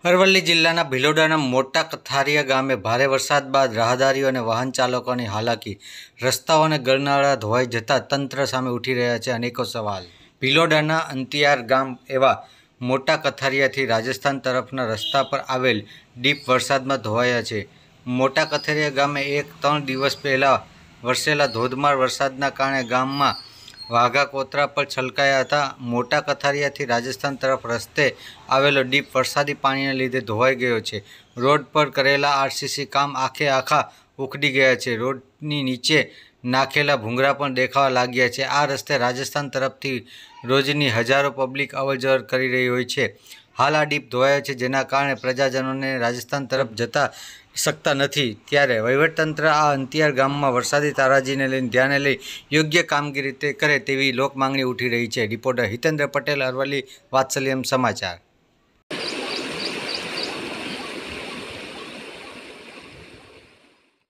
અરવલ્લી જિલ્લાના ભિલોડાના મોટા કથારિયા ગામે ભારે વરસાદ બાદ રાહદારીઓ અને વાહન ચાલકોની હાલાકી, રસ્તાઓ અને ગરનાળા ધોવાઈ જતા તંત્ર સામે ઉઠી રહ્યા છે અનેકો સવાલ। ભિલોડાના અંતિયાર ગામ એવા મોટા કથારિયાથી રાજસ્થાન તરફના રસ્તા પર આવેલ ડીપ વરસાદમાં ધોવાયા છે। મોટા કથારિયા ગામે 3 દિવસ પહેલા વરસેલા ધોધમાર વરસાદના કારણે ગામમાં વાઘા કોતરા પર છલકાયા હતા। મોટા કથારિયાથી રાજસ્થાન તરફ રસ્તે આવેલો ડીપ વરસાદી પાણીને લીધે ધોવાઈ ગયો છે। રોડ પર કરેલા આરસીસી કામ આખા ઉખડી ગયા છે। રોડની નીચે નાખેલા ભૂંગળા પણ દેખાવા લાગ્યા છે। આ રસ્તે રાજસ્થાન તરફથી રોજની હજારો પબ્લિક અવરજવર કરી રહી હોય છે। હાલ આ ડીપ ધોવાયો છે, જેના કારણે પ્રજાજનોને રાજસ્થાન તરફ જતા શકતા નથી। ત્યારે વહીવટતંત્ર આ અંતિયાર ગામમાં વરસાદી તારાજીને લઈને ધ્યાને લઈ યોગ્ય કામગીરી કરે તેવી લોક માંગણી ઉઠી રહી છે। રિપોર્ટર હિતેન્દ્ર પટેલ, અરવલ્લી, વાત્સલ્યમ સમાચાર।